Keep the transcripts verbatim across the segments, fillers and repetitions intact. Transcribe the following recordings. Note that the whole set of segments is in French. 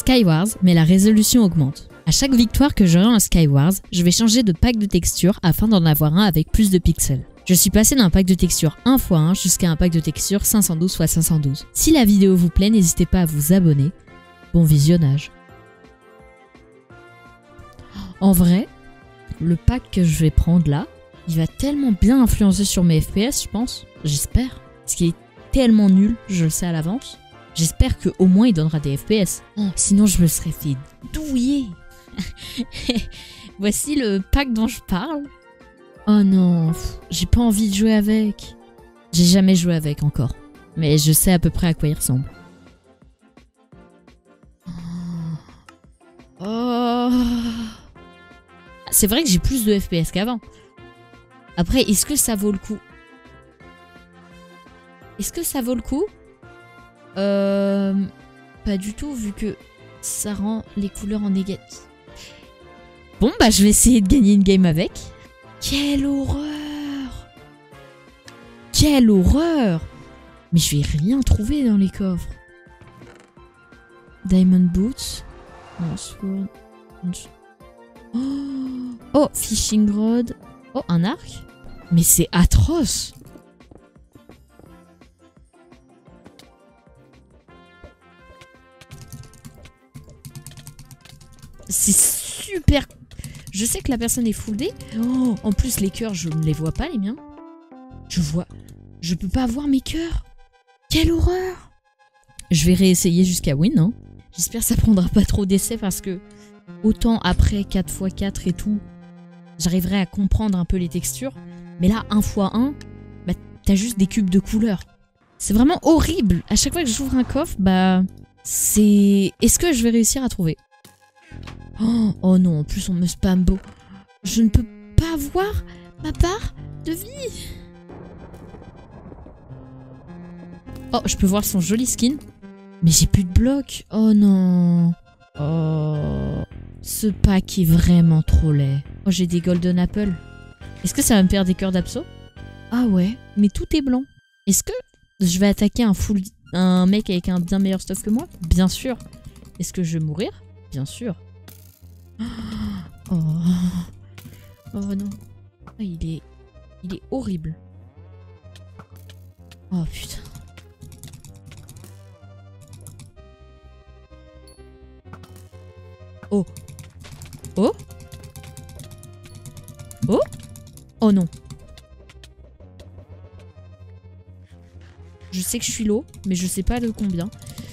Skywars, mais la résolution augmente. À chaque victoire que j'aurai en Skywars, je vais changer de pack de texture afin d'en avoir un avec plus de pixels. Je suis passé d'un pack de texture un par un jusqu'à un pack de texture cinq cent douze par cinq cent douze. Si la vidéo vous plaît, n'hésitez pas à vous abonner. Bon visionnage. En vrai, le pack que je vais prendre là, il va tellement bien influencer sur mes F P S, je pense. J'espère. Parce qu'il est tellement nul, je le sais à l'avance. J'espère qu'au moins il donnera des F P S. Oh, sinon je me serais fait douiller. Voici le pack dont je parle. Oh non, j'ai pas envie de jouer avec. J'ai jamais joué avec encore. Mais je sais à peu près à quoi il ressemble. Oh. C'est vrai que j'ai plus de F P S qu'avant. Après, est-ce que ça vaut le coup? Est-ce que ça vaut le coup? Euh... Pas du tout, vu que ça rend les couleurs en négatif. Bon, bah je vais essayer de gagner une game avec. Quelle horreur! Quelle horreur! Mais je vais rien trouver dans les coffres. Diamond Boots. Non, Sword. Oh, oh, Fishing Rod. Oh, un arc. Mais c'est atroce! C'est super... Je sais que la personne est full D. Oh, en plus, les cœurs, je ne les vois pas, les miens. Je vois... Je peux pas voir mes cœurs. Quelle horreur! Je vais réessayer jusqu'à win, hein. J'espère que ça prendra pas trop d'essais parce que... Autant après quatre fois quatre et tout, j'arriverai à comprendre un peu les textures. Mais là, un fois un, bah, t'as juste des cubes de couleurs. C'est vraiment horrible. À chaque fois que j'ouvre un coffre, bah... C'est... Est-ce que je vais réussir à trouver? Oh, oh non, en plus on me spam beau. Je ne peux pas voir ma part de vie. Oh, je peux voir son joli skin. Mais j'ai plus de blocs. Oh non. Oh. Ce pack est vraiment trop laid. Oh, j'ai des golden apple. Est-ce que ça va me faire des cœurs d'abso? Ah ouais, mais tout est blanc. Est-ce que je vais attaquer un full... un mec avec un bien meilleur stuff que moi? Bien sûr. Est-ce que je vais mourir? Bien sûr. Oh, oh non. Oh, il est... Il est horrible. Oh putain. Oh. Oh. Oh. Oh non. Je sais que je suis low, mais je sais pas de combien.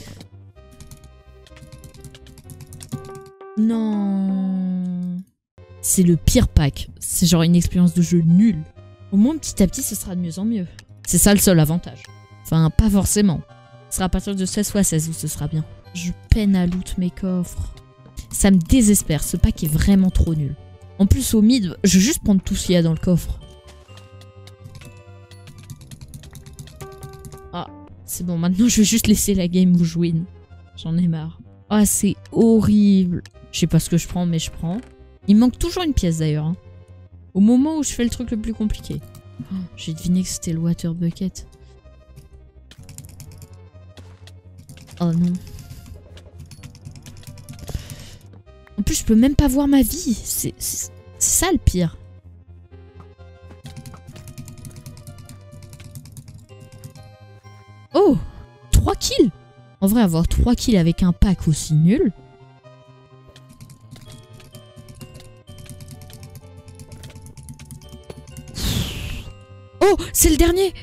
Non. C'est le pire pack. C'est genre une expérience de jeu nulle. Au moins, petit à petit, ce sera de mieux en mieux. C'est ça le seul avantage. Enfin, pas forcément. Ce sera à partir de seize fois seize où ce sera bien. Je peine à loot mes coffres. Ça me désespère. Ce pack est vraiment trop nul. En plus, au mid, je vais juste prendre tout ce qu'il y a dans le coffre. Ah, c'est bon. Maintenant, je vais juste laisser la game où je win. J'en ai marre. Ah, c'est horrible. Je sais pas ce que je prends, mais je prends. Il me manque toujours une pièce d'ailleurs. Hein. Au moment où je fais le truc le plus compliqué. Oh, j'ai deviné que c'était le water bucket. Oh non. En plus, je peux même pas voir ma vie. C'est ça le pire. Oh, trois kills. En vrai, avoir trois kills avec un pack aussi nul. Oh, c'est le dernier.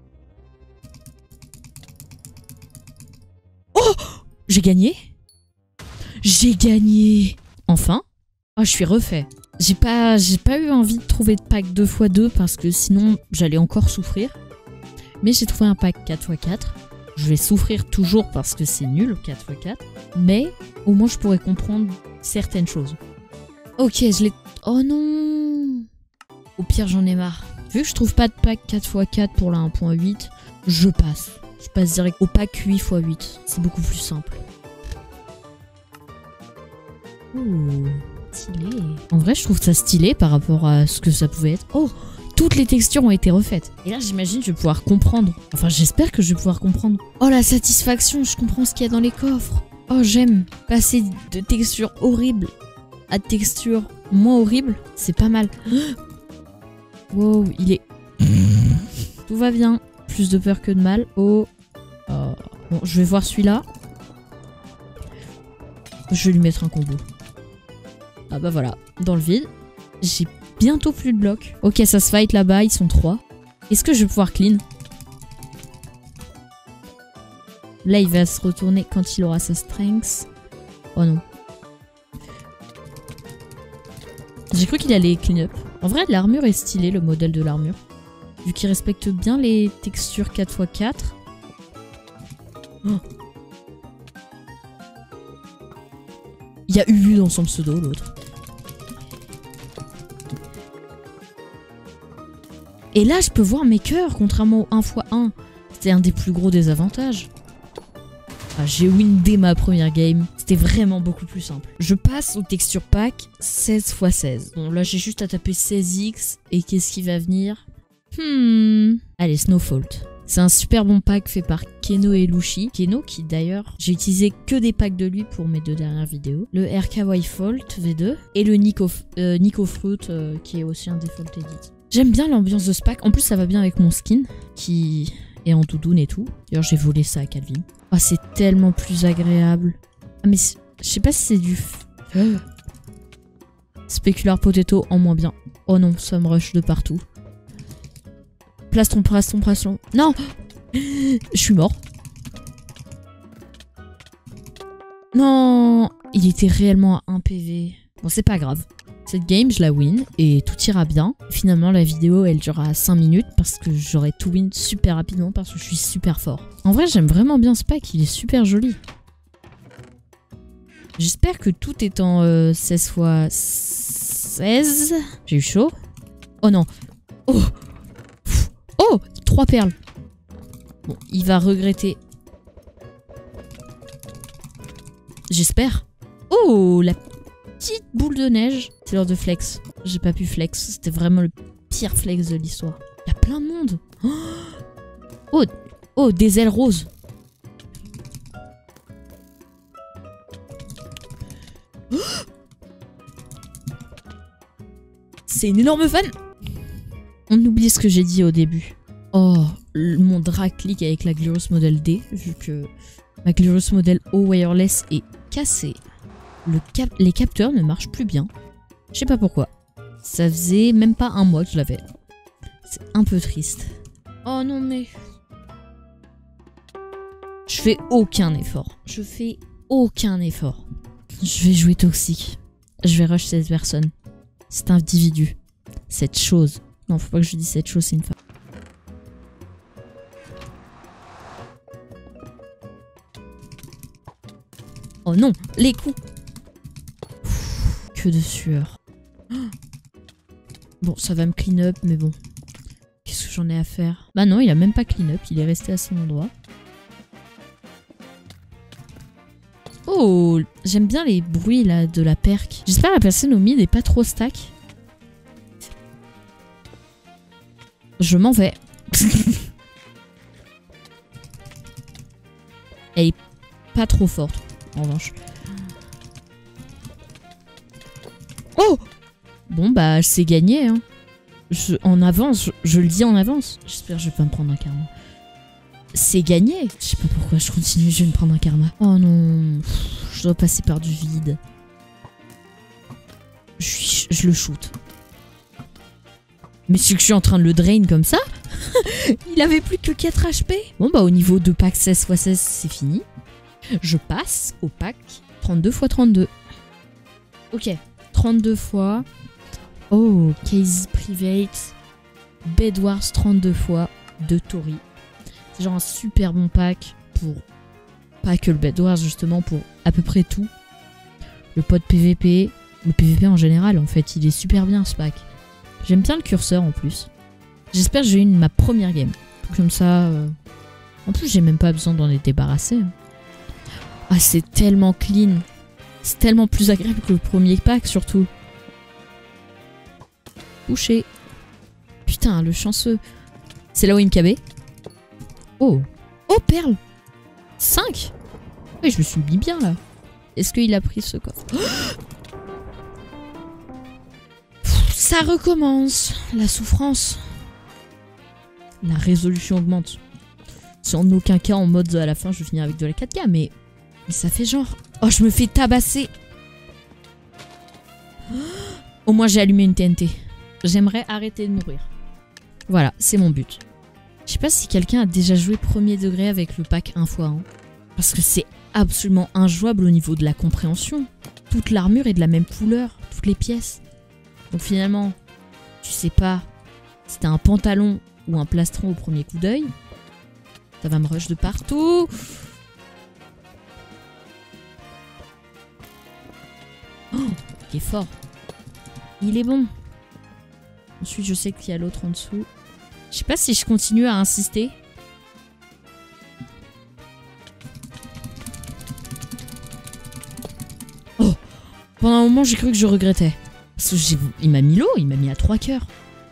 Oh, j'ai gagné. J'ai gagné. Enfin. Oh, je suis refait. J'ai pas, j'ai pas eu envie de trouver de pack deux fois deux parce que sinon, j'allais encore souffrir. Mais j'ai trouvé un pack quatre fois quatre. Je vais souffrir toujours parce que c'est nul, quatre fois quatre. Mais au moins, je pourrais comprendre certaines choses. Ok, je l'ai... Oh non. Au pire, j'en ai marre. Vu que je trouve pas de pack quatre fois quatre pour la un point huit, je passe. Je passe direct au pack huit fois huit. C'est beaucoup plus simple. Ouh, stylé. En vrai, je trouve ça stylé par rapport à ce que ça pouvait être. Oh, toutes les textures ont été refaites. Et là, j'imagine je vais pouvoir comprendre. Enfin, j'espère que je vais pouvoir comprendre. Oh, la satisfaction, je comprends ce qu'il y a dans les coffres. Oh, j'aime passer de texture horrible à texture moins horrible. C'est pas mal. Wow, il est... Tout va bien. Plus de peur que de mal. Oh. oh. Bon, je vais voir celui-là. Je vais lui mettre un combo. Ah bah voilà, dans le vide. J'ai bientôt plus de blocs. Ok, ça se fight là-bas, ils sont trois. Est-ce que je vais pouvoir clean? Là, il va se retourner quand il aura sa strength. Oh non. J'ai cru qu'il allait clean up. En vrai, l'armure est stylée, le modèle de l'armure. Vu qu'il respecte bien les textures quatre fois quatre. Oh. Il y a U dans son pseudo, l'autre. Et là, je peux voir mes cœurs, contrairement au un fois un. C'était un des plus gros désavantages. Ah, j'ai win dès ma première game. C'était vraiment beaucoup plus simple. Je passe au texture pack seize fois seize. Bon, là, j'ai juste à taper seize X. Et qu'est-ce qui va venir? Hmm. Allez, Snowfault. C'est un super bon pack fait par Keno et Lushi. Keno qui d'ailleurs, j'ai utilisé que des packs de lui pour mes deux dernières vidéos. Le R K Y Fault V deux et le Nico, euh, Nico Fruit euh, qui est aussi un default edit. J'aime bien l'ambiance de ce pack. En plus, ça va bien avec mon skin qui est en doudoune et tout. D'ailleurs, j'ai volé ça à Calvin. Oh, c'est tellement plus agréable. Ah, mais je sais pas si c'est du... Spécular Potato en moins bien. Oh non, ça me rush de partout. Plastron, plastron, plastron. Non. Je suis mort. Non. Il était réellement à un P V. Bon, c'est pas grave. Cette game, je la win et tout ira bien. Finalement, la vidéo, elle durera cinq minutes parce que j'aurai tout win super rapidement parce que je suis super fort. En vrai, j'aime vraiment bien ce pack. Il est super joli. J'espère que tout est en euh, seize fois seize. J'ai eu chaud. Oh non. Oh. Oh, trois perles. Bon, il va regretter. J'espère. Oh, la petite boule de neige. C'est l'heure de flex. J'ai pas pu flex. C'était vraiment le pire flex de l'histoire. Il y a plein de monde. Oh, oh, des ailes roses. C'est une énorme fan. On oublie ce que j'ai dit au début. Oh, mon drag click avec la Glorious Model D, vu que ma Glorious Model O wireless est cassée. Le cap les capteurs ne marchent plus bien. Je sais pas pourquoi. Ça faisait même pas un mois que je l'avais. C'est un peu triste. Oh non mais... Je fais aucun effort. Je fais aucun effort. Je vais jouer toxique. Je vais rush cette personne. Cet individu. Cette chose. Non, faut pas que je dise cette chose, c'est une femme. Oh non, les coups. Pff, que de sueur. Bon, ça va me clean up, mais bon. Qu'est-ce que j'en ai à faire? Bah non, il a même pas clean up, il est resté à son endroit. Oh, j'aime bien les bruits là de la perque. J'espère que la personne au mid est pas trop stack. Je m'en vais. Elle est pas trop forte, en revanche. Oh! Bon, bah, c'est gagné, hein. Je, en avance, je, je le dis en avance. J'espère que je vais pas me prendre un karma. C'est gagné. Je sais pas pourquoi je continue, je vais me prendre un karma. Oh non. Je dois passer par du vide. Je, je le shoot. Mais c'est que je suis en train de le drain comme ça. Il avait plus que quatre H P. Bon bah au niveau de pack seize fois seize c'est fini. Je passe au pack trente-deux fois trente-deux. Ok, trente-deux fois. Oh, Case Private. Bedwars trente-deux fois de Tori. C'est genre un super bon pack pour... Pas que le Bedwars justement, pour à peu près tout. Le pod P V P. Le P V P en général en fait, il est super bien ce pack. J'aime bien le curseur en plus. J'espère que j'ai eu ma première game. Comme ça... Euh... En plus, j'ai même pas besoin d'en être débarrassé. Ah, c'est tellement clean. C'est tellement plus agréable que le premier pack, surtout. Touché. Putain, le chanceux. C'est là où il me cabait. Oh. Oh, perle. cinq. Oui, je me suis mis bien là. Est-ce qu'il a pris ce coffre? Ça recommence. La souffrance. La résolution augmente. C'est en aucun cas en mode à la fin je vais finir avec de la quatre K, mais, mais ça fait genre. Oh, je me fais tabasser. Au moins j'ai allumé une T N T. J'aimerais arrêter de mourir. Voilà, c'est mon but. Je sais pas si quelqu'un a déjà joué premier degré avec le pack un fois un. Parce que c'est absolument injouable au niveau de la compréhension. Toute l'armure est de la même couleur, toutes les pièces. Donc finalement, tu sais pas si t'as un pantalon ou un plastron au premier coup d'œil. Ça va me rush de partout. Oh, il est fort. Il est bon. Ensuite, je sais qu'il y a l'autre en dessous. Je sais pas si je continue à insister. Oh, pendant un moment, j'ai cru que je regrettais. Parce que il m'a mis l'eau, il m'a mis à trois cœurs.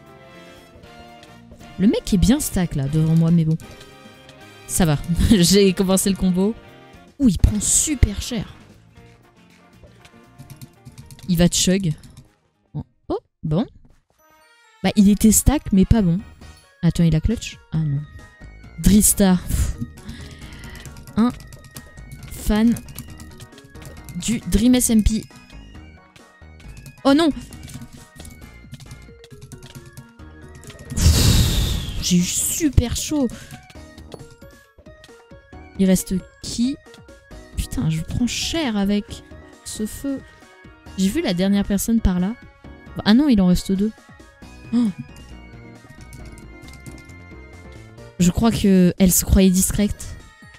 Le mec est bien stack là, devant moi, mais bon. Ça va, j'ai commencé le combo. Ouh, il prend super cher. Il va chug. Oh, bon. Bah, il était stack, mais pas bon. Attends, il a clutch? Ah non. Drista. Un fan du Dream S M P. Oh non! J'ai eu super chaud. Il reste qui? Putain, je prends cher avec ce feu. J'ai vu la dernière personne par là. Ah non, il en reste deux. Oh. Je crois que elle se croyait discrète.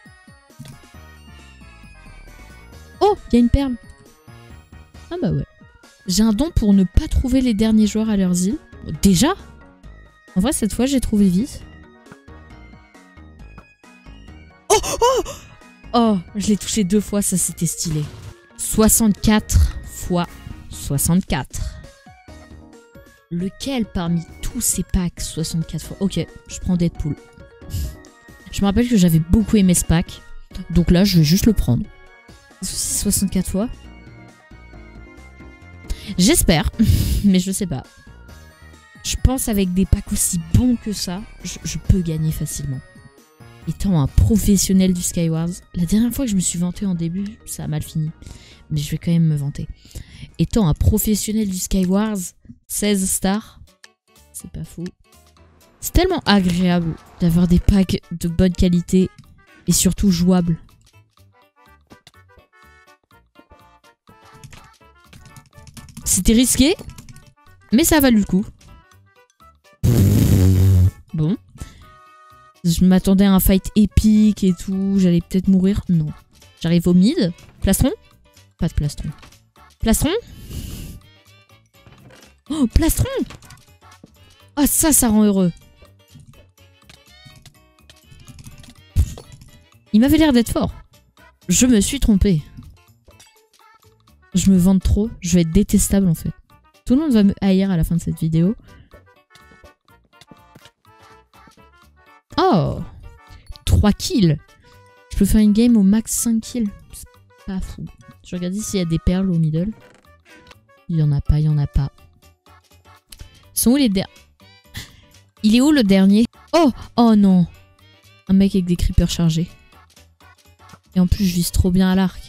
Oh, il y a une perle. Ah bah ouais. J'ai un don pour ne pas trouver les derniers joueurs à leurs îles. Déjà? En vrai, cette fois, j'ai trouvé vite. Oh, oh, oh, je l'ai touché deux fois, ça c'était stylé. soixante-quatre fois soixante-quatre. Lequel parmi tous ces packs soixante-quatre fois? Ok, je prends Deadpool. Je me rappelle que j'avais beaucoup aimé ce pack. Donc là, je vais juste le prendre. soixante-quatre fois. J'espère, mais je sais pas. Je pense avec des packs aussi bons que ça, je, je peux gagner facilement. Étant un professionnel du Skywars, la dernière fois que je me suis vanté en début, ça a mal fini. Mais je vais quand même me vanter. Étant un professionnel du Skywars, seize stars, c'est pas fou. C'est tellement agréable d'avoir des packs de bonne qualité et surtout jouables. C'était risqué, mais ça a valu le coup. Bon. Je m'attendais à un fight épique et tout. J'allais peut-être mourir. Non. J'arrive au mid. Plastron? Pas de plastron. Plastron? Oh, plastron! Ah, oh, ça, ça rend heureux. Il m'avait l'air d'être fort. Je me suis trompée. Je me vante trop. Je vais être détestable en fait. Tout le monde va me haïr à la fin de cette vidéo. Oh, trois kills. Je peux faire une game au max cinq kills. C'est pas fou. Je vais regarder s'il y a des perles au middle. Il y en a pas, il y en a pas. Ils sont où les derniers? Il est où le dernier? Oh, oh non. Un mec avec des creepers chargés. Et en plus, je vise trop bien à l'arc.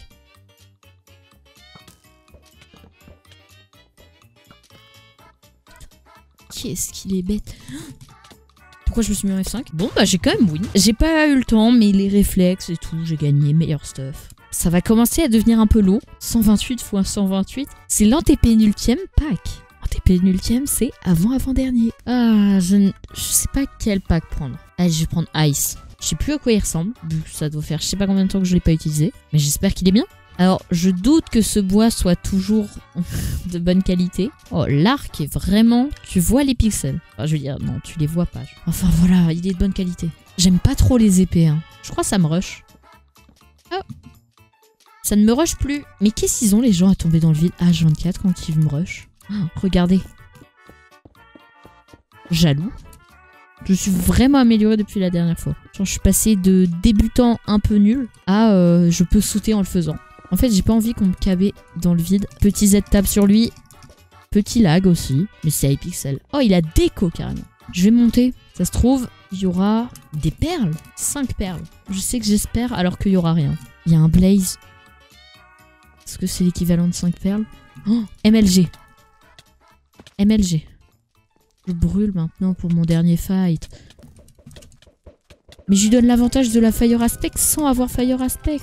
Qu'est-ce qu'il est bête. Pourquoi je me suis mis en F cinq? Bon, bah j'ai quand même win. J'ai pas eu le temps, mais les réflexes et tout, j'ai gagné. Meilleur stuff. Ça va commencer à devenir un peu lourd. cent vingt-huit fois cent vingt-huit. C'est l'antépénultième pack. Antépénultième, c'est avant-avant-dernier. Ah, je ne je sais pas quel pack prendre. Allez, je vais prendre Ice. Je sais plus à quoi il ressemble, vu que ça doit faire je sais pas combien de temps que je l'ai pas utilisé. Mais j'espère qu'il est bien. Alors, je doute que ce bois soit toujours de bonne qualité. Oh, l'arc est vraiment... Tu vois les pixels. Enfin, je veux dire, non, tu les vois pas. Enfin, voilà, il est de bonne qualité. J'aime pas trop les épées, hein. Je crois que ça me rush. Oh. Ça ne me rush plus. Mais qu'est-ce qu'ils ont, les gens, à tomber dans le vide H vingt-quatre quand ils me rush? Oh, regardez. Jaloux. Je suis vraiment améliorée depuis la dernière fois. Genre, je suis passée de débutant un peu nul à euh, je peux sauter en le faisant. En fait, j'ai pas envie qu'on me cabait dans le vide. Petit Z tape sur lui. Petit lag aussi. Mais c'est iPixel. Oh, il a déco carrément. Je vais monter. Ça se trouve, il y aura des perles. cinq perles. Je sais que j'espère alors qu'il y aura rien. Il y a un blaze. Est-ce que c'est l'équivalent de cinq perles? Oh, M L G. M L G. Je brûle maintenant pour mon dernier fight. Mais je lui donne l'avantage de la Fire Aspect sans avoir Fire Aspect.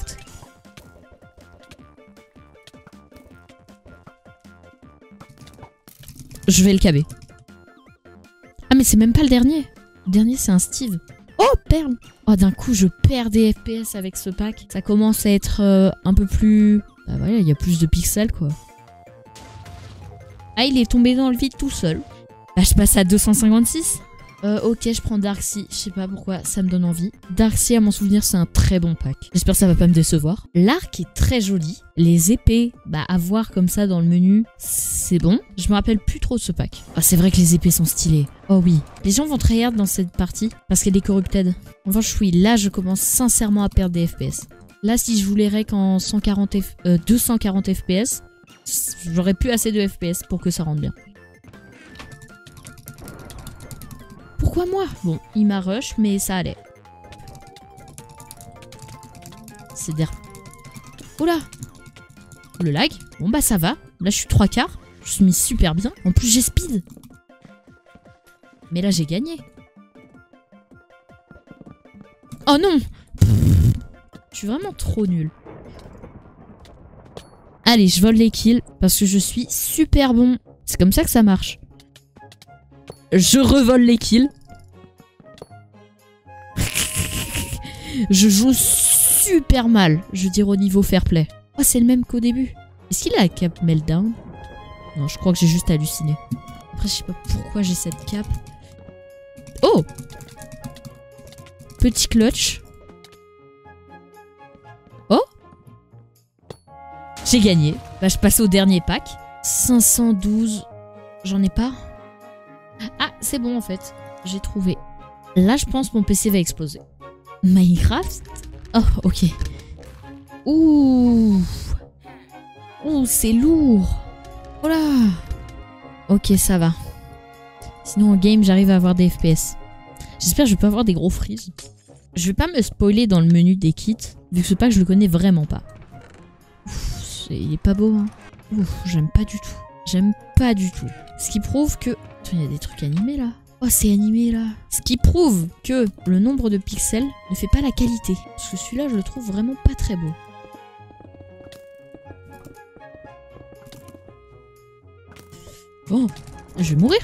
Je vais le caber. Ah mais c'est même pas le dernier. Le dernier c'est un Steve. Oh perle. Oh d'un coup je perds des F P S avec ce pack. Ça commence à être euh, un peu plus... Bah voilà, il y a plus de pixels quoi. Ah il est tombé dans le vide tout seul. Bah je passe à deux cent cinquante-six. Euh, ok, je prends Darksea. Je sais pas pourquoi, ça me donne envie. Darksea, à mon souvenir, c'est un très bon pack. J'espère que ça va pas me décevoir. L'arc est très joli. Les épées, bah à voir comme ça dans le menu, c'est bon. Je me rappelle plus trop de ce pack. Ah, c'est vrai que les épées sont stylées. Oh oui. Les gens vont tryhard dans cette partie parce qu'elle est corrupted. En revanche, oui, là, je commence sincèrement à perdre des F P S. Là, si je voulais rec en cent quarante F... euh, deux cent quarante F P S, j'aurais plus assez de F P S pour que ça rentre bien. Pourquoi moi? Bon, il m'a rush, mais ça allait. C'est der... Oula! Le lag? Bon bah ça va. Là je suis trois quarts. Je suis mis super bien. En plus j'ai speed. Mais là j'ai gagné. Oh non! Je suis vraiment trop nul. Allez, je vole les kills parce que je suis super bon. C'est comme ça que ça marche. Je revole les kills. Je joue super mal, je veux dire au niveau fair play. Oh, c'est le même qu'au début. Est-ce qu'il a la cape meltdown? Non, je crois que j'ai juste halluciné. Après, je sais pas pourquoi j'ai cette cape. Oh! Petit clutch. Oh! J'ai gagné. Bah, je passe au dernier pack. cinq cent douze. J'en ai pas? Ah, c'est bon en fait. J'ai trouvé. Là, je pense que mon P C va exploser. Minecraft? Oh, ok. Ouh. Ouh, c'est lourd. Oh là. Ok, ça va. Sinon, en game, j'arrive à avoir des F P S. J'espère que je vais pas avoir des gros freeze. Je vais pas me spoiler dans le menu des kits, vu que ce pack, je le connais vraiment pas. Ouf, il est pas beau, hein. Ouf, j'aime pas du tout. J'aime pas du tout. Ce qui prouve que... Attends, il y a des trucs animés, là. Oh, c'est animé, là. Ce qui prouve que le nombre de pixels ne fait pas la qualité. Parce que celui-là, je le trouve vraiment pas très beau. Bon, je vais mourir.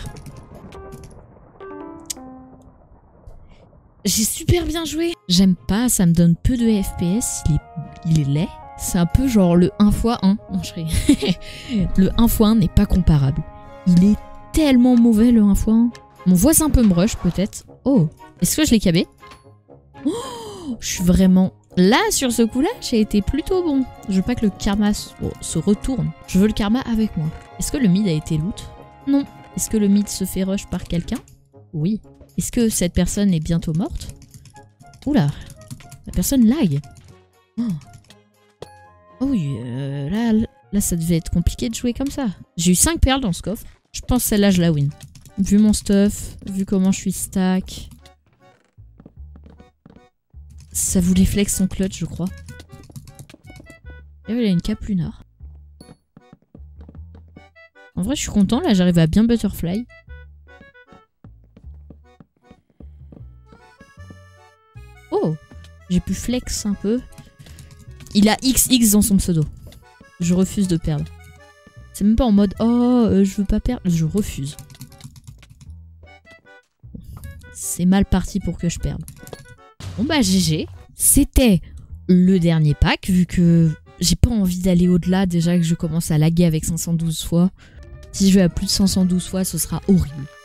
J'ai super bien joué. J'aime pas, ça me donne peu de F P S. Il est, il est laid. C'est un peu genre le un fois un. Non, je le un fois un n'est pas comparable. Il est tellement mauvais, le un fois un. Mon voisin peut me rush, peut-être. Oh, est-ce que je l'ai cabé? Oh, je suis vraiment... Là, sur ce coup-là, j'ai été plutôt bon. Je veux pas que le karma se, oh, se retourne. Je veux le karma avec moi. Est-ce que le mid a été loot? Non. Est-ce que le mid se fait rush par quelqu'un? Oui. Est-ce que cette personne est bientôt morte? Oula. La personne lag. Oh, oh oui, euh, là, là, ça devait être compliqué de jouer comme ça. J'ai eu cinq perles dans ce coffre. Je pense que celle-là, je la win. Vu mon stuff, vu comment je suis stack. Ça voulait flex son clutch, je crois. Et il a une cape lunar. En vrai, je suis content. Là, j'arrive à bien butterfly. Oh, j'ai pu flex un peu. Il a X X dans son pseudo. Je refuse de perdre. C'est même pas en mode « Oh, euh, je veux pas perdre ». Je refuse. C'est mal parti pour que je perde. Bon bah G G. C'était le dernier pack, vu que j'ai pas envie d'aller au-delà. Déjà que je commence à laguer avec cinq cent douze fois. Si je vais à plus de cinq cent douze fois, ce sera horrible.